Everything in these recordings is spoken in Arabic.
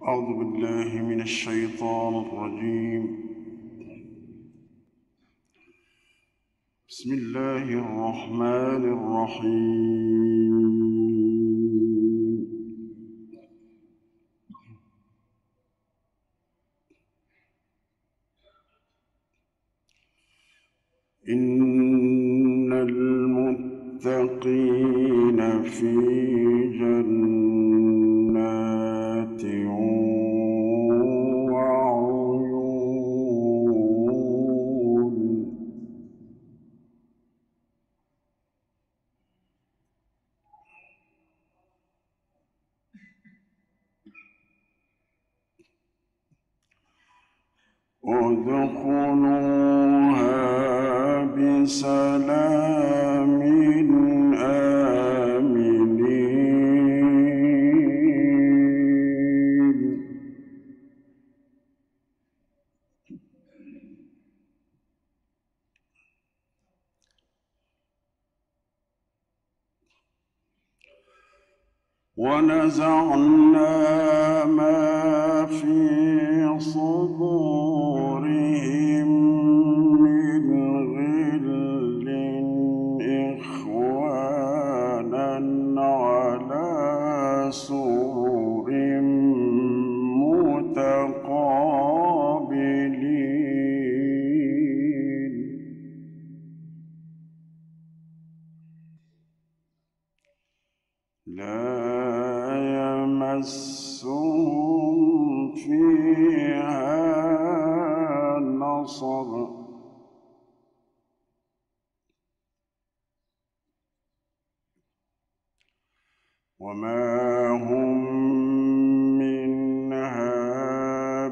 أعوذ بالله من الشيطان الرجيم. بسم الله الرحمن الرحيم. إن المتقين في جنات وعيون. ادخلوها بسلام آمنين. ونزعنا ما في صدورهم من غل إخوانا على سرر متقابلين. لا يمسهم فيها نصب وما هم منها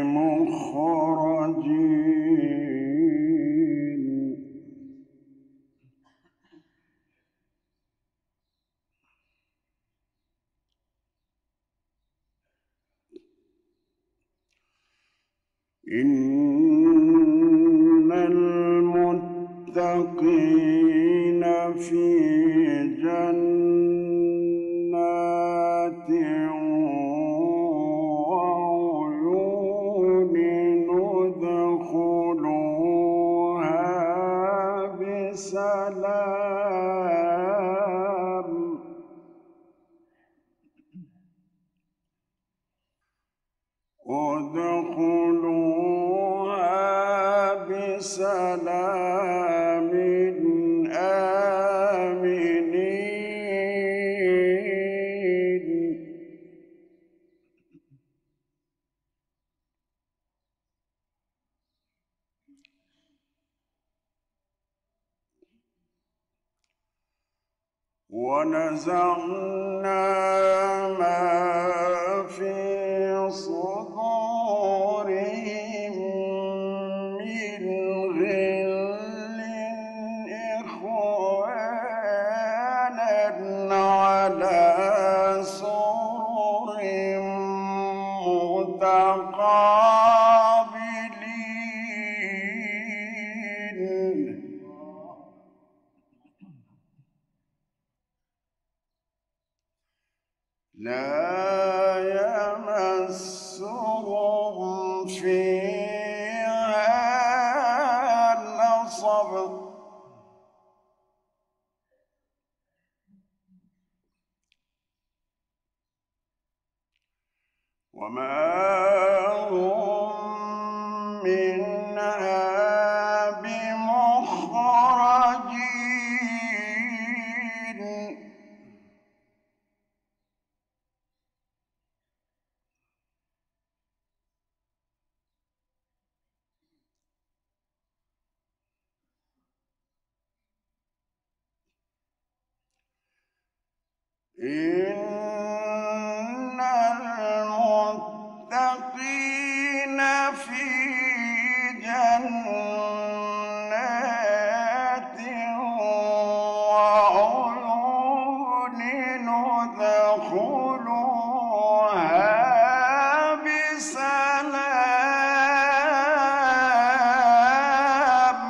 بمخرجين. إن المتقين في جنات وعيون ادخلوها بسلام. ادخلوها بسلام آمنين. ونزعنا ما في صدورهم من غل إخوانا على سرر متقابلين. لا يمسهم فيها نصب وما هم منها بمخرجين. إن المتقين في جنات وعيون ادخلوها بسلام.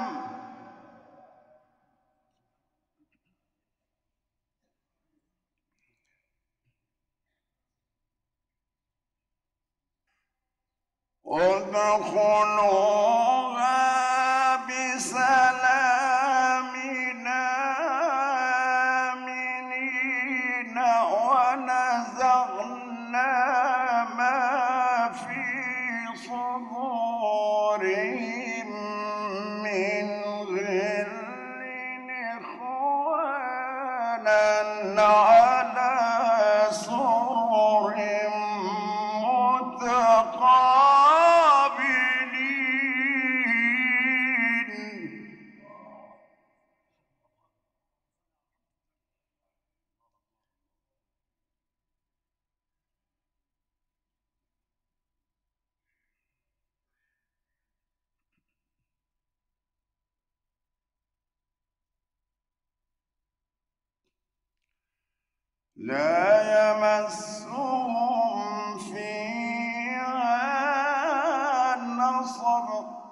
ادخلوها بسلام آمنين ونزعنا ما في صدورهم من غل إخوانا على سرر متقابلين. لا يمسهم فيها نصب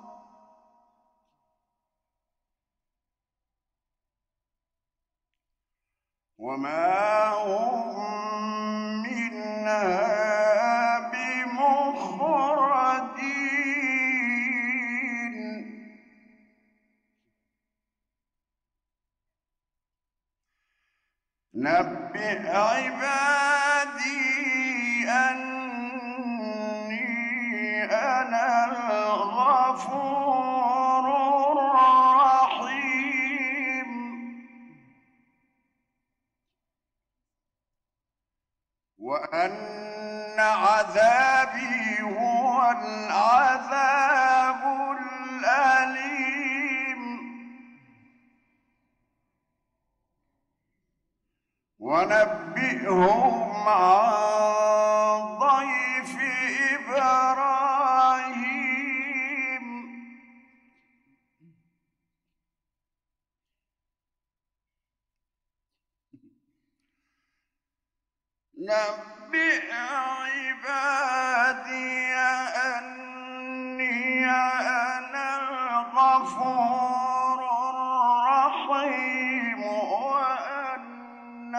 وما هم منها بمخرجين. نبئ عبادي أني أنا الغفور الرحيم وأن عذابي هو العذاب الأليم. ونبئهم عن ضيف إبراهيم. نبئ عبادي أني أنا الغفور الرحيم وأن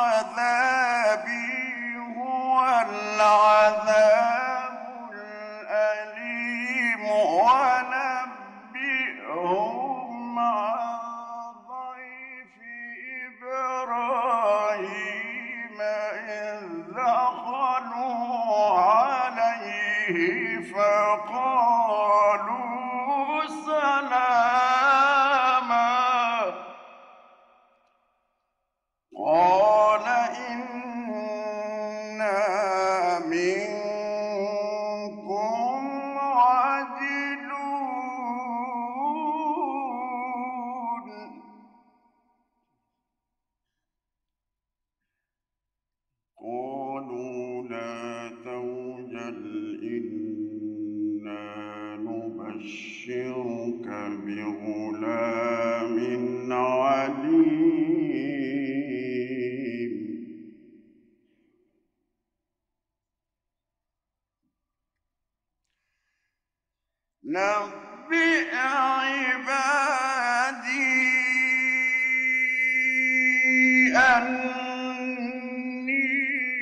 عذابي هو العذاب الأليم. ونبئهم عن ضيف إبراهيم إذ دخلوا عليه فقالوا سلاما قال إنا منكم وجلون. قالوا لا توجل إنا نبشرك بغلام عليم. نبئ عبادي أني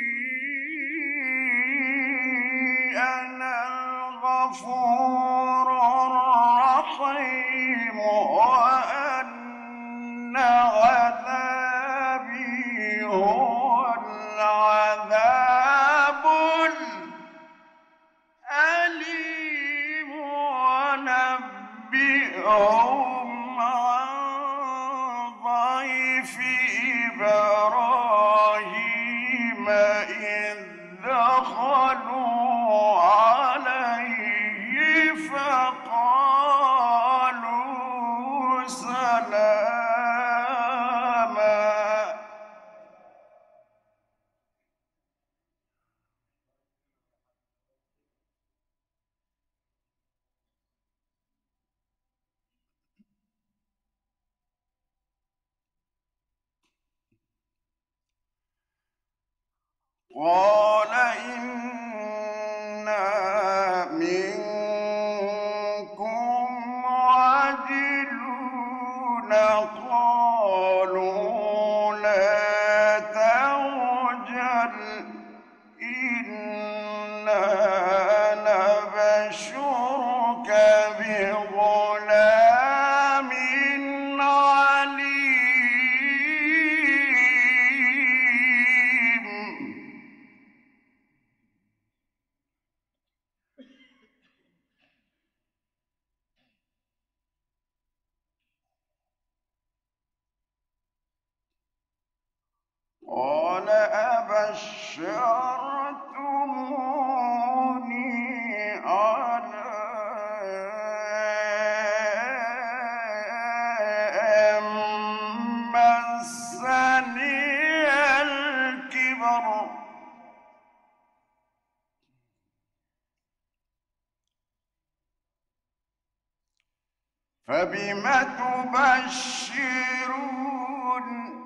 أنا الغفور الرحيم وأن عذابي هو العذاب الأليم. ونبئهم عن ضيف إبراهيم إذ دخلوا عليه فقالوا سلاما قال إنا منكم وجلون. قالوا لا توجل إنا نبشر على أن مسني الكبر فبم تبشرون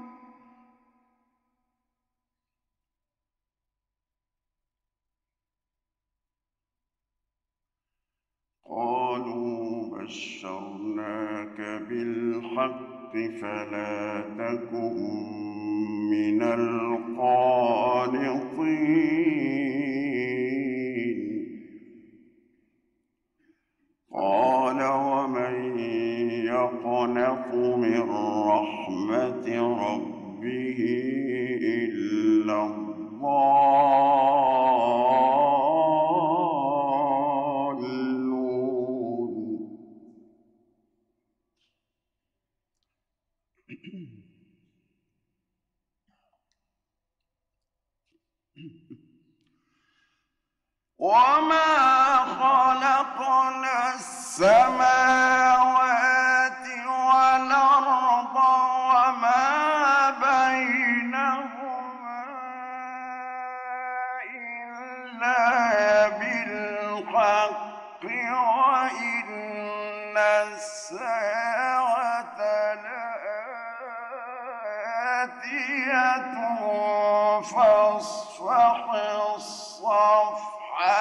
قالوا بشرناك بالحق فلا تكن من القانطين قال ومن يقنط من رحمة ربه إلا الضالون وما خلقنا السماوات والأرض وما بينهما إلا بالحق وإن الساعة لآتية فاصفح الصفح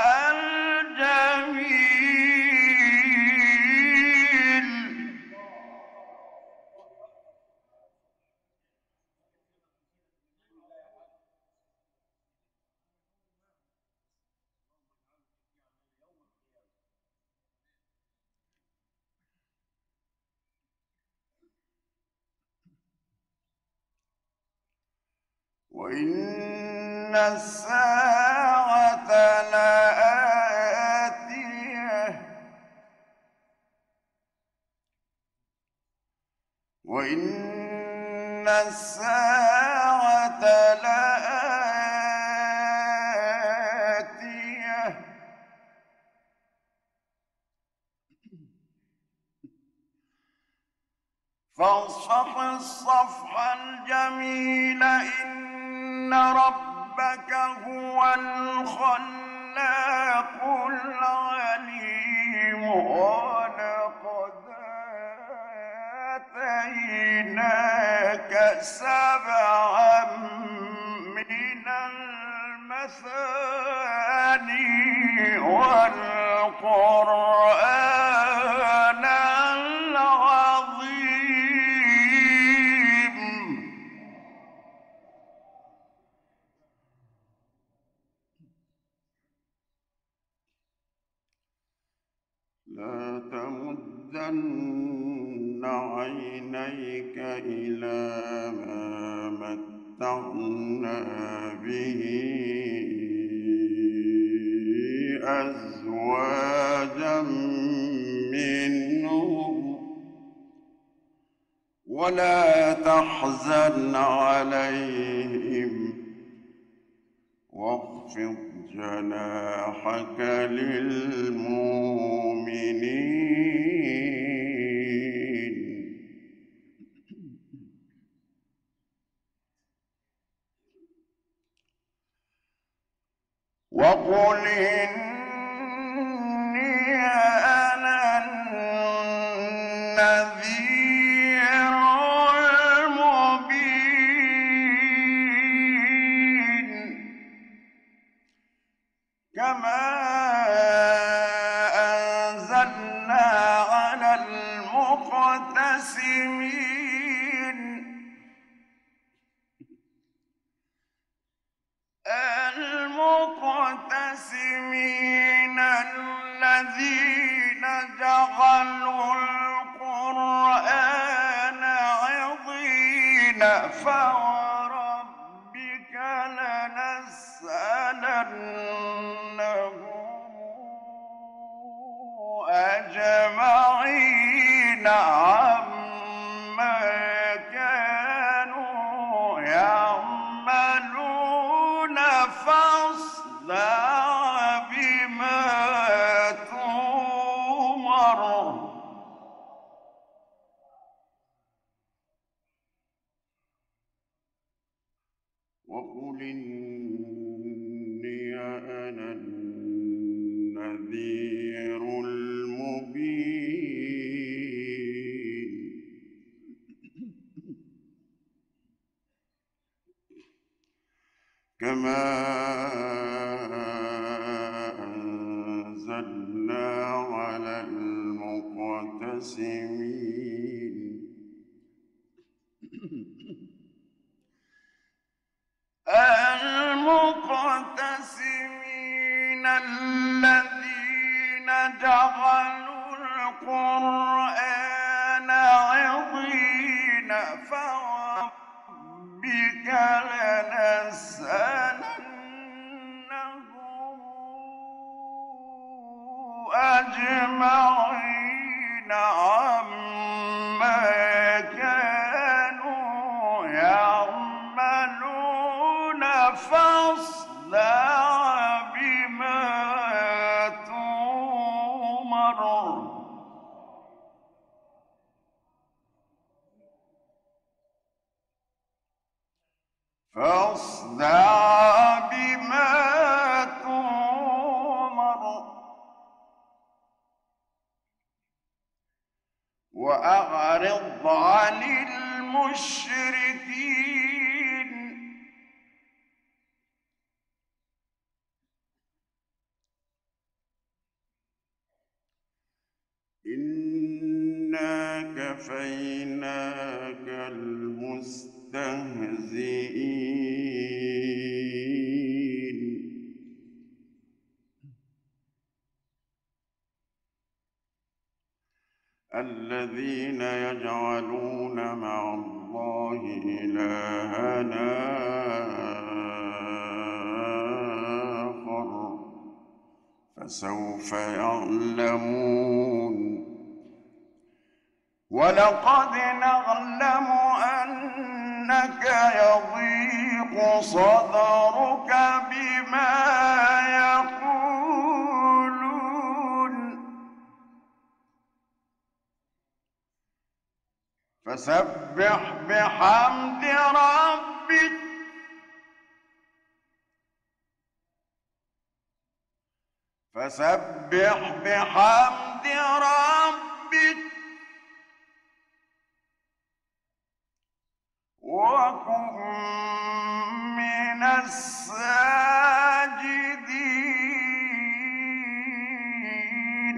الجميل وإن الساعة لآتية وإن الساعة لآتية فاصفح الصفح الجميل إن ربك هو الخلاق العليم ولقد آتيناك سبعا من المثاني والقرآن العظيم لا تمدن عينيك إلى ما متعنا به أزواجا منهم ولا تحزن عليهم واخفض جناحك للمؤمنين وقل إني أنا النذير المبين كما أنزلنا على المقتسمين الذين جعلوا القرآن عضين فوربك لنسألنهم أجمعين عما كانوا يعملون وأعتدنا على المقتسمين الذين جعلوا القرآن عضين فوربك لنسألنهم أجمعين عما كانوا يعملون فاصدع بما تؤمر وأعرض عن المشركين إنا كفيناك المستهزئين الذين يجعلون مع الله إلهًا آخر فسوف يعلمون ولقد نعلم أنك يضيق صدرك بما يقولون فسبح بحمد ربك وكن من الساجدين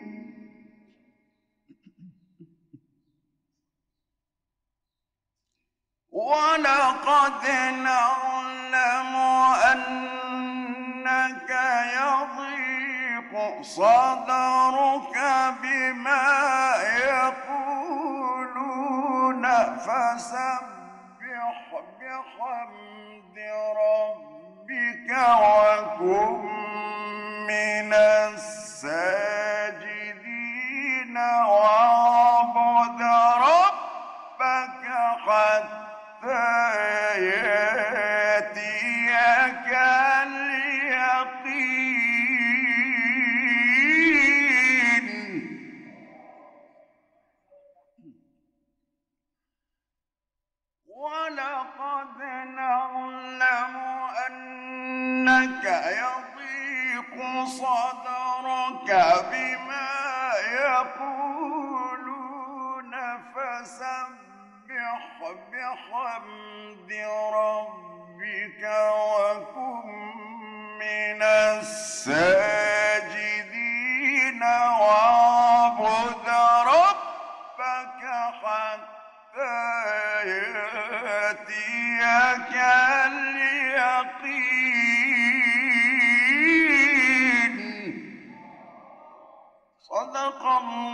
ولقد نعلم أنك يضيق صدرك بما يقولون فسبح بحمد ربك وكن من الساجدين واعبد ربك حتى يأتيك اليقين ولقد نعلم أنك يضيق صدرك بما يقولون فسبح بحمد ربك وكن من الساجدين واعبد ربك حتى يأتيك اليقين صدق الله